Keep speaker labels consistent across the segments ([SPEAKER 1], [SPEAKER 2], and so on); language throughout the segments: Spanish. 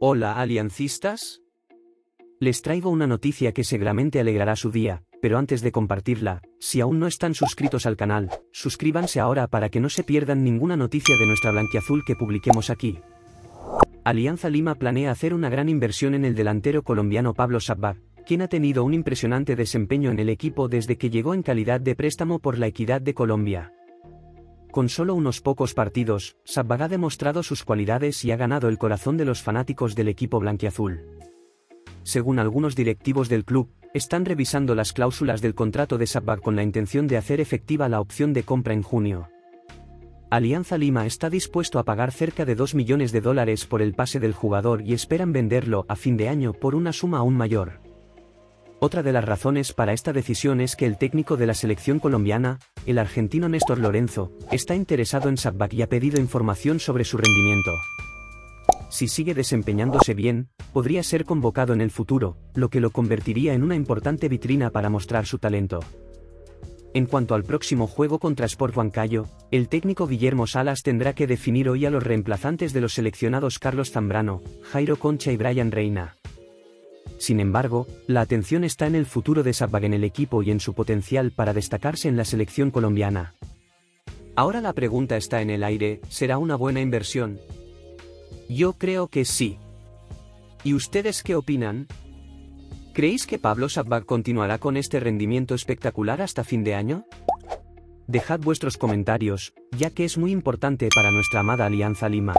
[SPEAKER 1] Hola, aliancistas. Les traigo una noticia que seguramente alegrará su día, pero antes de compartirla, si aún no están suscritos al canal, suscríbanse ahora para que no se pierdan ninguna noticia de nuestra blanquiazul que publiquemos aquí. Alianza Lima planea hacer una gran inversión en el delantero colombiano Pablo Sabag, quien ha tenido un impresionante desempeño en el equipo desde que llegó en calidad de préstamo por la Equidad de Colombia. Con solo unos pocos partidos, Sabag ha demostrado sus cualidades y ha ganado el corazón de los fanáticos del equipo blanquiazul. Según algunos directivos del club, están revisando las cláusulas del contrato de Sabag con la intención de hacer efectiva la opción de compra en junio. Alianza Lima está dispuesto a pagar cerca de $2 millones por el pase del jugador y esperan venderlo a fin de año por una suma aún mayor. Otra de las razones para esta decisión es que el técnico de la selección colombiana, el argentino Néstor Lorenzo, está interesado en Sabag y ha pedido información sobre su rendimiento. Si sigue desempeñándose bien, podría ser convocado en el futuro, lo que lo convertiría en una importante vitrina para mostrar su talento. En cuanto al próximo juego contra Sport Huancayo, el técnico Guillermo Salas tendrá que definir hoy a los reemplazantes de los seleccionados Carlos Zambrano, Jairo Concha y Brian Reina. Sin embargo, la atención está en el futuro de Sabag en el equipo y en su potencial para destacarse en la selección colombiana. Ahora la pregunta está en el aire, ¿será una buena inversión? Yo creo que sí. ¿Y ustedes qué opinan? ¿Creéis que Pablo Sabag continuará con este rendimiento espectacular hasta fin de año? Dejad vuestros comentarios, ya que es muy importante para nuestra amada Alianza Lima.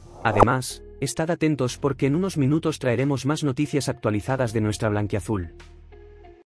[SPEAKER 1] Además, estad atentos porque en unos minutos traeremos más noticias actualizadas de nuestra blanquiazul.